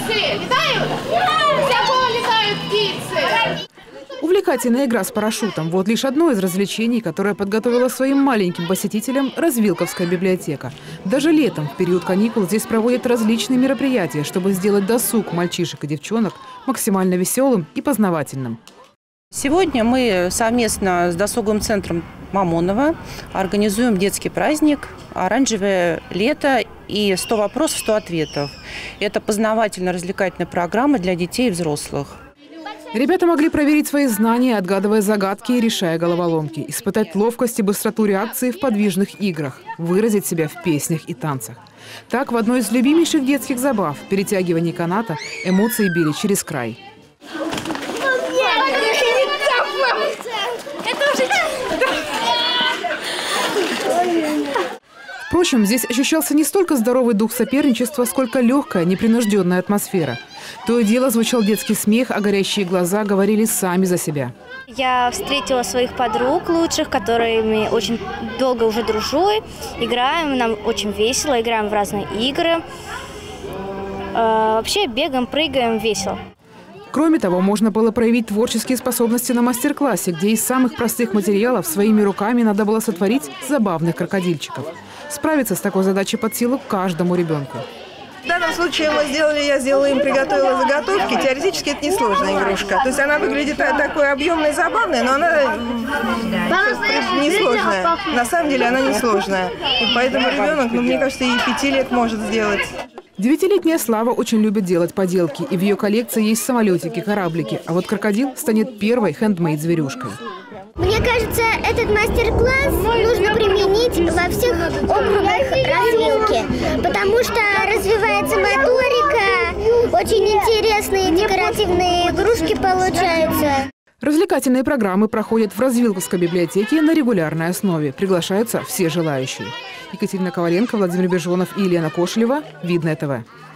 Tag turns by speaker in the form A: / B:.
A: птицы летают? С какого летают птицы?
B: Увлекательная игра с парашютом – вот лишь одно из развлечений, которое подготовила своим маленьким посетителям Развилковская библиотека. Даже летом, в период каникул, здесь проводят различные мероприятия, чтобы сделать досуг мальчишек и девчонок максимально веселым и познавательным.
C: Сегодня мы совместно с досуговым центром Мамонова организуем детский праздник «Оранжевое лето» и 100 вопросов, 100 ответов. Это познавательно-развлекательная программа для детей и взрослых.
B: Ребята могли проверить свои знания, отгадывая загадки и решая головоломки, испытать ловкость и быстроту реакции в подвижных играх, выразить себя в песнях и танцах. Так, в одной из любимейших детских забав – перетягивание каната, эмоции били через край. Впрочем, здесь ощущался не столько здоровый дух соперничества, сколько легкая, непринужденная атмосфера. То и дело звучал детский смех, а горящие глаза говорили сами за себя.
D: Я встретила своих подруг лучших, которыми очень долго уже дружу. Играем, нам очень весело, играем в разные игры. Вообще бегаем, прыгаем, весело.
B: Кроме того, можно было проявить творческие способности на мастер-классе, где из самых простых материалов своими руками надо было сотворить забавных крокодильчиков. Справиться с такой задачей под силу каждому ребенку.
E: В данном случае я сделала им, приготовила заготовки. Теоретически это несложная игрушка. То есть она выглядит такой объемной и забавной, но она несложная. На самом деле она несложная. И поэтому ребенок, мне кажется, и 5 лет может сделать.
B: 9-летняя Слава очень любит делать поделки, и в ее коллекции есть самолетики, кораблики. А вот крокодил станет первой хендмейд-зверюшкой.
F: Мне кажется, этот мастер-класс нужно применить во всех округах развилки, потому что развивается моторика, очень интересные декоративные игрушки получаются.
B: Развлекательные программы проходят в Развилковской библиотеке на регулярной основе. Приглашаются все желающие. Екатерина Коваленко, Владимир Бежонов и Елена Кошелева. Видное ТВ.